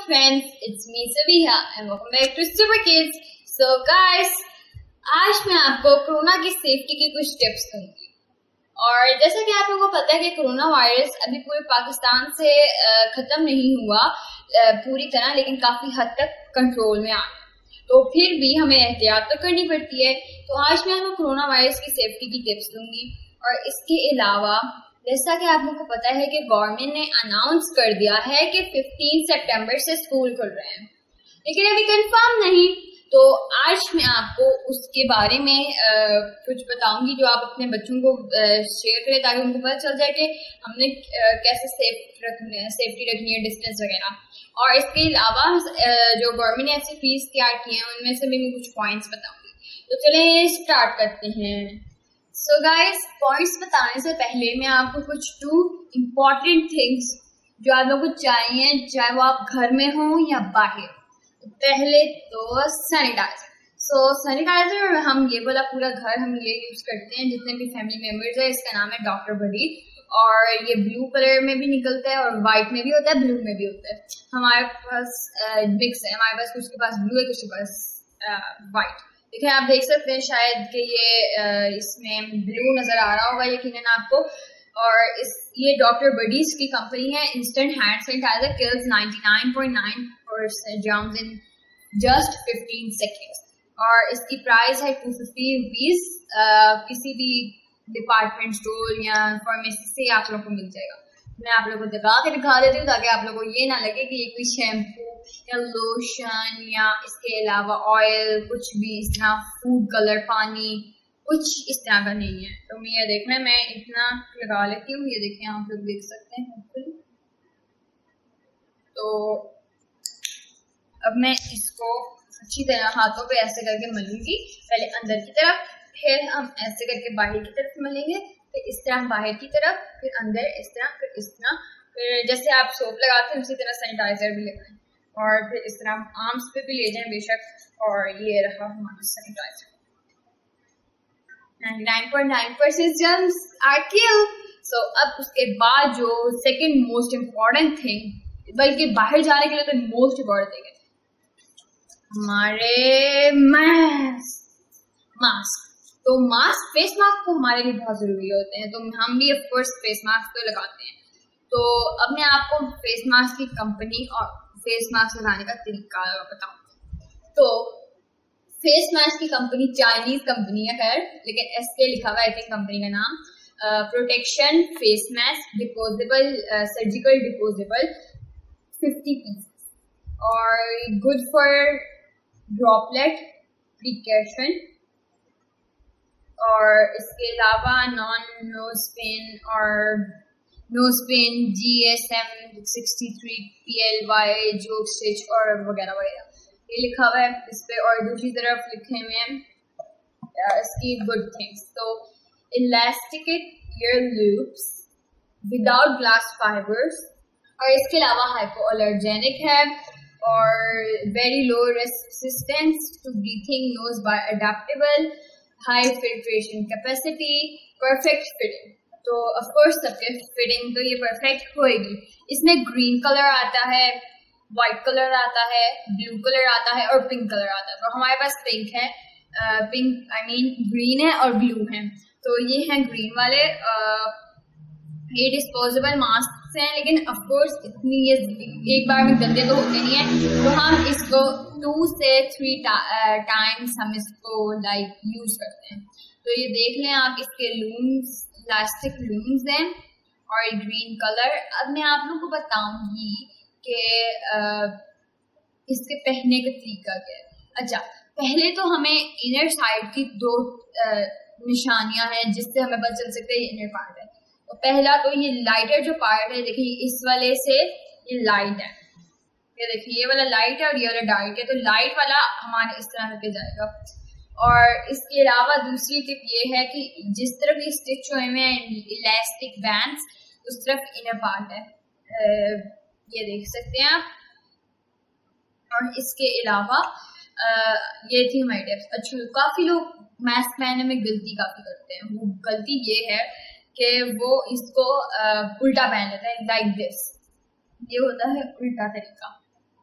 friends, it's me Sabiha and welcome back to Super Kids. So guys, आज मैं आपको corona की safety की कुछ टिप्स दूंगी। और जैसा कि आप लोगों को पता है कि कोरोना वायरस अभी पूरे पाकिस्तान से खत्म नहीं हुआ पूरी तरह, लेकिन काफी हद तक कंट्रोल में आ गया। तो फिर भी हमें एहतियात तो करनी पड़ती है। तो आज मैं आपको कोरोना वायरस की सेफ्टी की टिप्स दूंगी। और इसके अलावा जैसा कि आप लोगों को पता है कि गवर्नमेंट ने अनाउंस कर दिया है कि 15 सितंबर से स्कूल खुल रहे हैं, लेकिन अभी कंफर्म नहीं। तो आज मैं आपको उसके बारे में कुछ बताऊंगी जो आप अपने बच्चों को शेयर करें, ताकि उनको पता चल जाए कि हमने कैसे सेफ्टी रखनी है, डिस्टेंस वगैरह। और इसके अलावा जो गवर्नमेंट ने ऐसी फीस तैयार की है उनमें से भी मैं कुछ पॉइंट्स बताऊंगी। तो चलिए स्टार्ट करते हैं। सो गाइस, पॉइंट्स बताने से पहले मैं आपको कुछ 2 इम्पॉर्टेंट थिंग्स जो आप लोगों को चाहिए, चाहे वो आप घर में हो या बाहर। तो पहले तो सैनिटाइजर। सो सैनिटाइजर हम ये वाला पूरा घर हम ये यूज करते हैं, जितने भी फैमिली मेंबर्स है। इसका नाम है डॉक्टर बडी, और ये ब्लू कलर में भी निकलता है और व्हाइट में भी होता है, ब्लू में भी होता है। हमारे पास मिक्स है, हमारे पास कुछ के पास ब्लू है, कुछ के पास व्हाइट। देखिए, आप देख सकते हैं शायद कि ये इसमें ब्लू नजर आ रहा होगा यकीनन आपको। और ये डॉक्टर बडीज की कंपनी है। Instant hand sanitiser kills 99.9% germs in just 15 seconds. और इसकी प्राइस है 250 रुपीज। किसी भी डिपार्टमेंट स्टोर या फार्मेसी से आप लोग को मिल जाएगा। मैं आप लोगों को दिखा देती हूँ ताकि आप लोगों को ये ना लगे कि ये कोई शैम्पू या लोशन या इसके अलावा ऑयल, कुछ भी इस तरह फूड कलर, पानी, कुछ इस तरह का नहीं है। तो मैं ये देखना, मैं इतना लगा लेती हूँ। ये देखिए, आप लोग देख सकते हैं। तो अब मैं इसको अच्छी तरह हाथों पे ऐसे करके मलूंगी, पहले अंदर की तरफ, फिर हम ऐसे करके बाहर की तरफ मलेंगे, फिर इस तरह बाहर की तरफ, फिर अंदर इस तरह, फिर इस तरह, फिर जैसे आप सोप लगाते हैं उसी तरह सैनिटाइजर भी लगाएं, और फिर इस तरह आर्म्स पे भी ले जाएं बेशक। और ये रहा हमारा sanitiser. 99.9% germs are killed. So अब उसके बाद जो सेकंड मोस्ट इम्पॉर्टेंट थिंग, बल्कि बाहर जाने के लिए तो मोस्ट इम्पॉर्टेंट थिंग है हमारे मास्क। तो मास्क, फेस मास्क तो हमारे लिए बहुत जरूरी होते हैं, तो हम भी ऑफ कोर्स फेस मास्क तो लगाते हैं। तो अब मैं आपको फेस मास्क की कंपनी और फेस मास्क लगाने का तरीका बताऊं। तो फेस मास्क की कंपनी चाइनीज कंपनी है, खैर, लेकिन एसके लिखा हुआ है, आई थिंक कंपनी का नाम protection face mask disposable, surgical disposable, 50 piece. और गुड फॉर ड्रॉपलेट प्रिकॉशन। और इसके अलावा नॉन नोज पेन और नोज पेन GSM 63 PLY जोक स्टिच और वगैरह वगैरह ये लिखा हुआ है इस पे। और दूसरी तरफ लिखे हुए हैं इसकी गुड थिंग्स। तो elasticated ear loops without glass fibres, और इसके अलावा हाइपो अलर्जेनिक है, और very low resistance to breathing, nose by adaptable, high filtration capacity, perfect fitting. तो ऑफ कोर्स सबके फिटिंग तो ये परफेक्ट होएगी। इसमें ग्रीन कलर आता है, व्हाइट कलर आता है, ब्लू कलर आता है और पिंक कलर आता है। तो हमारे पास पिंक है, पिंक आई मीन ग्रीन है और ब्लू है। तो ये हैं ग्रीन वाले। ये डिस्पोजेबल मास्क हैं, लेकिन ऑफ कोर्स इतनी ये एक बार में गंदे तो होते नहीं है। तो हम इसको 2 से 3 टाइम्स हम इसको यूज करते हैं। तो ये देख लें आप, इसके लूम्स, इलास्टिक लूम्स हैं और ग्रीन कलर। अब मैं आप लोगों को बताऊंगी कि इसके पहनने का तरीका क्या है। अच्छा, पहले तो हमें इनर साइड की 2 निशानियां हैं जिससे हमें पता चल सकता है ये इनर पार्ट है। तो पहला तो ये लाइटर जो पार्ट है, देखिए इस वाले से ये लाइट है, ये देखिए ये वाला लाइट है और ये वाला डार्क है। तो लाइट वाला हमारे इस तरह करके जाएगा। और इसके अलावा दूसरी टिप ये है कि जिस तरफ ये स्टिच हुए में इलास्टिक बैंड्स, उस तरफ इनर पार्ट है, ये देख सकते हैं आप। और इसके अलावा ये थी हमारी टिप्स। अच्छा, काफी लोग मास्क पहनने में गलती काफी करते हैं। वो गलती ये है कि वो इसको उल्टा पहन लेते हैं, लाइक दिस। ये होता है उल्टा तरीका।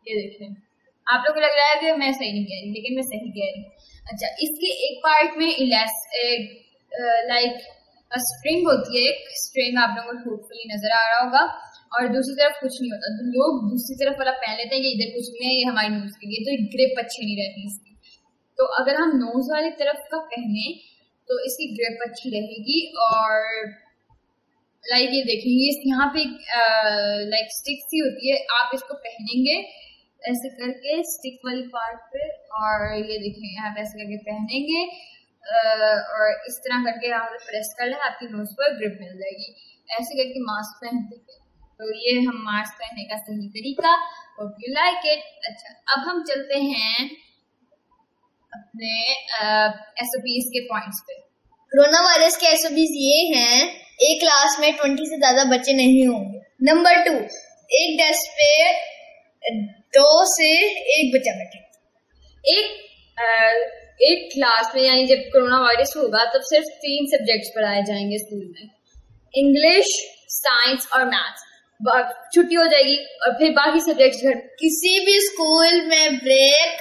ये देखें, आप लोग को लग रहा है कि मैं सही नहीं कह रही, लेकिन मैं सही कह रही। अच्छा, इसके एक पार्ट में लाइक स्ट्रिंग होती है, एक स्ट्रिंग आप लोगों को होपफुली नजर आ रहा होगा, और दूसरी तरफ कुछ नहीं होता। तो लोग दूसरी तरफ वाला पहन लेते हैं कि इधर कुछ नहीं है, ये हमारी नोज के लिए, तो ग्रिप अच्छी नहीं रहती इसकी। तो अगर हम नोज वाली तरफ का पहने तो इसकी ग्रिप अच्छी रहेगी। और लाइक ये देखेंगे, यहाँ पे लाइक स्टिक सी होती है, आप इसको पहनेंगे ऐसे करके स्टिक वाली पार्ट पे, और ये देखेंगे आप ऐसे करके पहनेंगे और इस तरह करके यहाँ पे प्रेस कर लें, आपकी नोज पर ग्रिप मिल जाएगी। ऐसे करके मास्क पहनते हैं। तो ये हम मास्क पहनने का सही तरीका। Hope you like it. अच्छा, अब हम चलते हैं अपने एसओपीज के पॉइंट्स पे। कोरोना वायरस के एसओपीज ये हैं, एक क्लास में 20 से ज्यादा बच्चे नहीं होंगे। नंबर 2, एक डेस्क पे 2 से 1 बच्चा बैठे। एक क्लास में, यानी जब कोरोना वायरस होगा तब सिर्फ 3 सब्जेक्ट्स पढ़ाए जाएंगे स्कूल में, इंग्लिश, साइंस और मैथ्स। छुट्टी हो जाएगी और फिर बाकी सब्जेक्ट्स घर। किसी भी स्कूल में ब्रेक,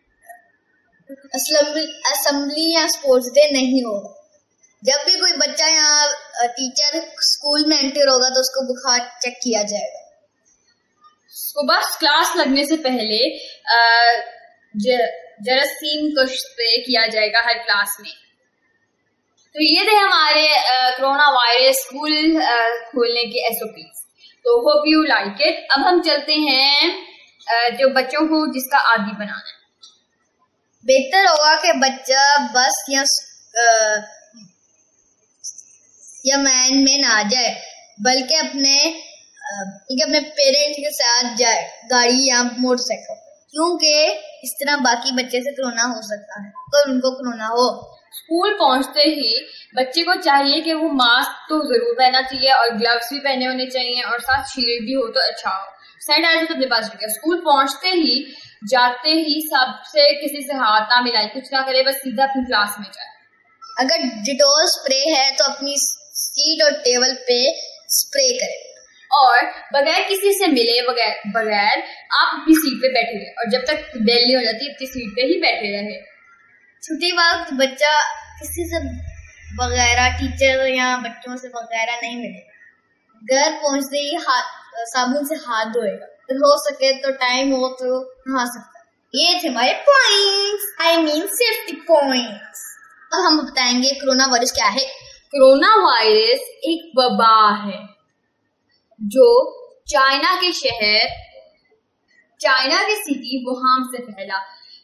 असेंबली या स्पोर्ट्स डे नहीं होगा। जब भी कोई बच्चा यहाँ टीचर स्कूल में एंटर होगा तो उसको बुखार चेक किया जाएगा। सुबह क्लास लगने से पहले जरासीम का स्प्रे किया जाएगा हर क्लास में। तो ये थे हमारे कोरोना वायरस स्कूल खोलने के एसओपी। तो होप यू लाइक इट। अब हम चलते हैं जो बच्चों को जिसका आदी बनाना है। बेहतर होगा कि बच्चा बस या वैन में ना जाए, बल्कि अपने पेरेंट्स के साथ जाए, गाड़ी या मोटरसाइकिल, क्योंकि इस तरह बाकी बच्चे से कोरोना हो सकता है तो उनको कोरोना हो। स्कूल पहुंचते ही बच्चे को चाहिए कि वो मास्क तो जरूर पहनना चाहिए और ग्लव्स भी पहने होने चाहिए और साथ शील्ड भी हो तो अच्छा हो। सैनिटाइजर तो अपने पास रखें। स्कूल पहुंचते ही जाते ही सबसे किसी से हाथ ना मिलाए, कुछ ना करे, बस सीधा अपनी क्लास में जाए। अगर डिटॉल स्प्रे है तो अपनी सीट और टेबल पे स्प्रे करें और बगैर किसी से मिले बगैर आप अपनी सीट पे बैठे रहे, और जब तक बेल नहीं हो जाती अपनी सीट पे ही बैठे रहे। छुट्टी वक्त बच्चा किसी से वगैरह, टीचर या बच्चों से वगैरह नहीं मिलेगा। घर पहुंचते ही साबुन से हाथ धोएगा, तो हो सके तो टाइम हो तो नहा सकता है। ये थे हमारे points, I mean safety points. अब हम बताएंगे कोरोना वायरस क्या है। कोरोना वायरस एक वबा है जो चाइना के सिटी वुहान से फैला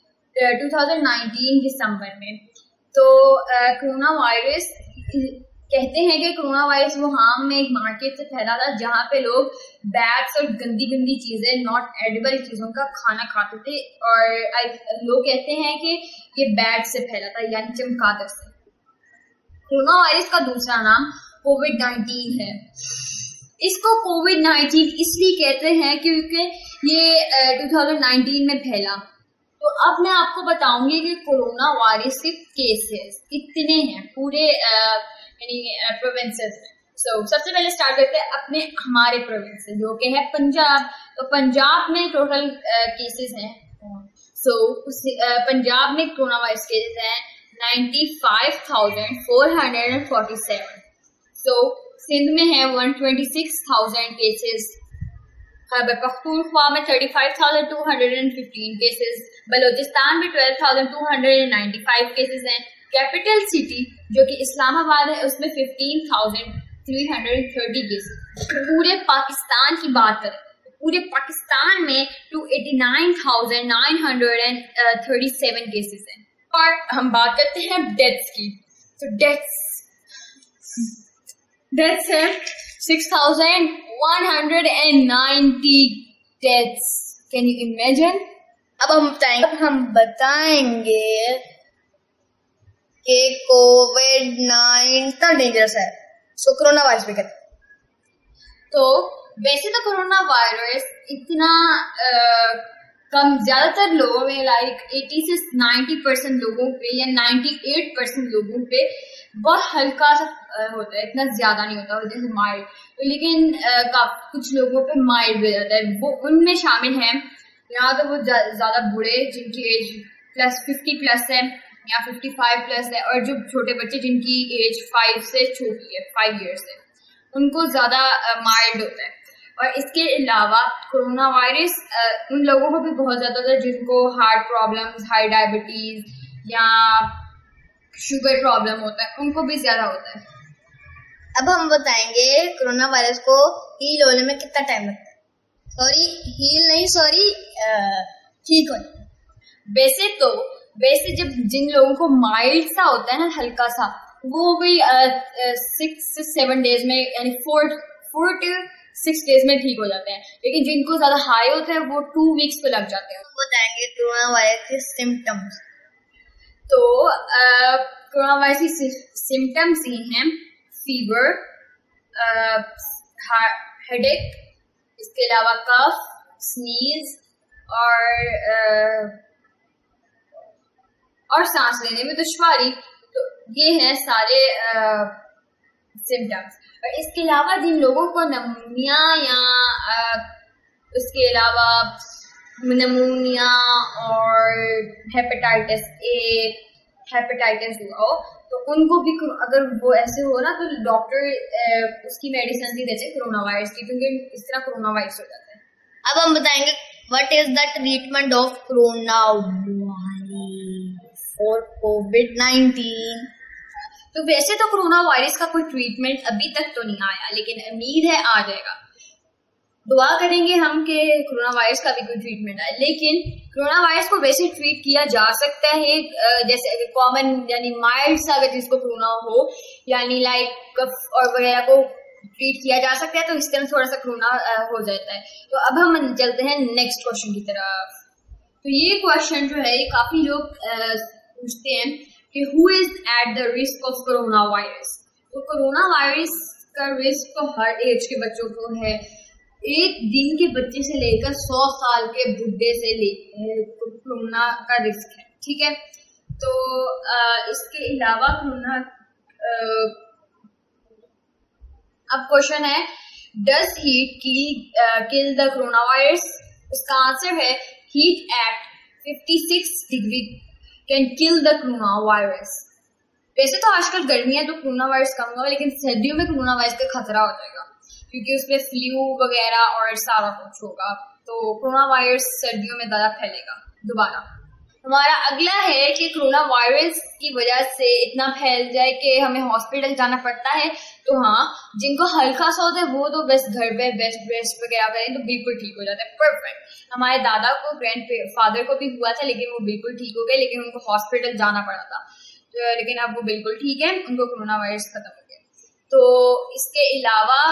2019 दिसंबर में। तो कोरोना वायरस कहते हैं कि कोरोना वायरस वुहान में एक मार्केट से फैला था जहाँ पे लोग बैग्स और गंदी चीजें, नॉट एडिबल चीजों का खाना खाते थे, और लोग कहते हैं कि ये बैग से फैला था, यानी चमगादड़ से। कोरोना वायरस का दूसरा नाम कोविड-19 है। इसको कोविड-19 इसलिए कहते हैं क्योंकि ये 2019 में फैला। तो अब मैं आपको बताऊंगी कि कोरोना वायरस के केसेस कितने हैं पूरे प्रोविंसेस में। सबसे पहले स्टार्ट करते हैं हमारे प्रोविंस से, जो कि है पंजाब। तो पंजाब में टोटल केसेस हैं। पंजाब में कोरोना वायरस केसेस हैं 95,447। सिंध में है 126,000 केसेस। खैबर पख्तूनख्वा में 35,215 केसेस। बलोचिस्तान में 12,295 केसेस हैं। कैपिटल सिटी जो कि इस्लामाबाद है उसमें 15,330 केसेस। पूरे पाकिस्तान की बात करें, पूरे पाकिस्तान में 289,937 केसेस हैं। और हम बात करते हैं डेथ्स की। तो डेथ्स है 6,190 डेथ्स। Can you imagine? अब हम बताएंगे कि कोविड-19 इतना डेंजरस है। कोरोना वायरस भी कहते हैं। तो वैसे तो कोरोना वायरस इतना कम, ज्यादातर लोगों में लाइक 80 से 90% लोगों पे या 98% लोगों पे बहुत हल्का सा होता है, इतना ज्यादा नहीं होता जैसे माइल्ड। तो लेकिन कुछ लोगों पे माइल्ड हो जाता है। वो उनमें शामिल हैं या तो वो ज्यादा बूढ़े जिनकी एज +50+ है या 55+ है, और जो छोटे बच्चे जिनकी एज 5 से छोटी है, 5 ईयर्स है, उनको ज्यादा माइल्ड होता है। और इसके अलावा कोरोना वायरस उन लोगों को भी बहुत ज्यादा होता है जिनको हार्ट प्रॉब्लम्स, हाई डायबिटीज या शुगर प्रॉब्लम होता है, उनको भी ज्यादा होता है। अब हम बताएंगे कोरोना वायरस को हील होने में कितना टाइम लगता है। ठीक होने। वैसे जब जिन लोगों को माइल्ड सा होता है ना, हल्का सा, वो भी 6 से 7 डेज में, यानी 4 to 6 डेज में ठीक हो जाते हैं। लेकिन जिनको ज्यादा हाई होता है वो 2 वीक्स पे लग जाते हैं। हम बताएंगे कोरोना वायरस के सिम्टम्स। तो कोरोना वायरस की सिम्टम्स ये हैं: फीवर, हेडेक, इसके अलावा कफ, स्नीज और सांस लेने में दुश्वारी। तो ये हैं सारे सिम्टम्स। और इसके अलावा जिन लोगों को निमोनिया या उसके अलावा निमोनिया और हेपेटाइटिस ए, हेपेटाइटिस हुआ हो, तो उनको भी अगर वो ऐसे हो ना, तो डॉक्टर उसकी मेडिसिन भी देते हैं कोरोना वायरस की, क्योंकि इस तरह कोरोना वायरस हो जाता है। अब हम बताएंगे what is the treatment of corona virus और कोविड-19। तो वैसे तो कोरोना वायरस का कोई ट्रीटमेंट अभी तक तो नहीं आया, लेकिन उम्मीद है आ जाएगा। दुआ करेंगे हम कि कोरोना वायरस का भी कोई ट्रीटमेंट आए। लेकिन कोरोना वायरस को वैसे ट्रीट किया जा सकता है जैसे कॉमन, यानी माइल्ड सा अगर जिसको कोरोना हो, यानी लाइक कफ और वगैरह को ट्रीट किया जा सकता है, तो इस तरह थोड़ा सा कोरोना हो जाता है। तो अब हम चलते हैं नेक्स्ट क्वेश्चन की तरफ। तो ये क्वेश्चन जो है, ये काफी लोग पूछते हैं कि who is at the risk of corona virus. तो कोरोना वायरस का रिस्क तो हर एज के बच्चों को है। 1 दिन के बच्चे से लेकर 100 साल के बुढ़े से लेकर कोरोना का रिस्क है, ठीक है। तो इसके अलावा कोरोना, अब क्वेश्चन है, does heat kill the corona virus. उसका आंसर है heat at 56 degree can kill the corona virus. वैसे तो आजकल गर्मियां तो कोरोना वायरस कम हुआ है, लेकिन सर्दियों में कोरोना वायरस का खतरा हो जाएगा, क्योंकि उसमें फ्लू वगैरह और सारा कुछ होगा। तो कोरोना वायरस सर्दियों में ज्यादा फैलेगा दोबारा। हमारा अगला है कि कोरोना वायरस की वजह से इतना फैल जाए कि हमें हॉस्पिटल जाना पड़ता है। तो हाँ, जिनको हल्का सा होता है वो तो बस घर पे बेस्ट वगैरह करें तो बिल्कुल ठीक हो जाता है, परफेक्ट। हमारे दादा को, ग्रैंडफादर को भी हुआ था, लेकिन वो बिल्कुल ठीक हो गए, लेकिन उनको हॉस्पिटल जाना पड़ा था। तो लेकिन अब वो बिल्कुल ठीक है, उनको कोरोना वायरस खत्म हो गया। तो इसके अलावा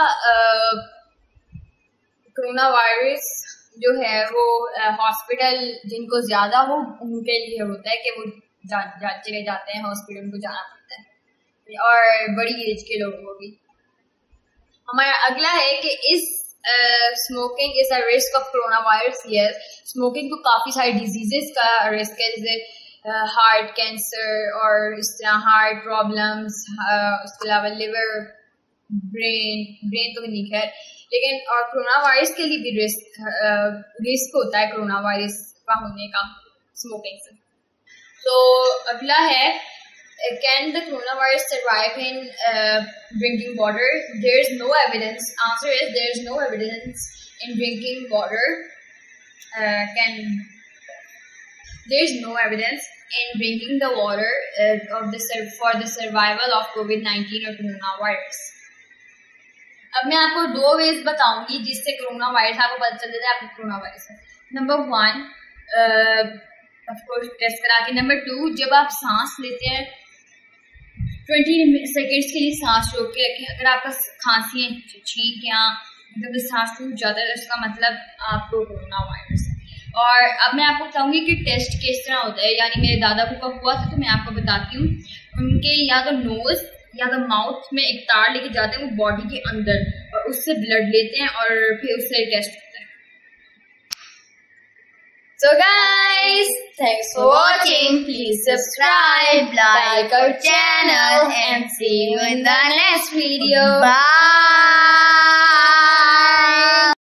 कोरोना वायरस जो है वो हॉस्पिटल जिनको ज्यादा हो उनके लिए होता है कि वो चले जाते हैं हॉस्पिटल, उनको जाना पड़ता है, और बड़ी एज के लोगों को भी। हमारा अगला है कि is smoking is a risk of corona virus. Yes, smoking को काफी सारी डिजीजेस का रिस्क है, जैसे हार्ट कैंसर और इस तरह हार्ट प्रॉब्लम्स, उसके अलावा लिवर, ब्रेन तो नहीं खैर, लेकिन और कोरोना वायरस के लिए भी रिस्क होता है कोरोना वायरस का होने का स्मोकिंग से। तो अगला है, can the corona virus survive in drinking water. There is no evidence. Answer is there is no evidence in drinking water. There is no evidence in drinking the water for the survival of COVID-19 or coronavirus. अब मैं आपको 2 veg बताऊंगी जिससे corona virus आपको पता चल जाता है आपको कोरोना वायरस है। नंबर 1 ऑफ कोर्स टेस्ट करा के। नंबर 2, जब आप सांस लेते हैं 20 सेकेंड्स के लिए सांस रोक के रखें। अगर आपका खांसी, छींक या मतलब सांस टूट जाता है तो इसका मतलब आपको कोरोना वायरस है। और अब मैं आपको बताऊंगी कि टेस्ट किस तरह होता है। यानी मेरे दादा को कब हुआ था तो मैं आपको बताती हूँ। उनके या तो नोज या तो माउथ में एक तार लेके जाते हैं वो बॉडी के अंदर, और उससे ब्लड लेते हैं और फिर उससे टेस्ट होता है। So guys, thanks for watching. Please subscribe, like our channel, and see you in the next video. Bye.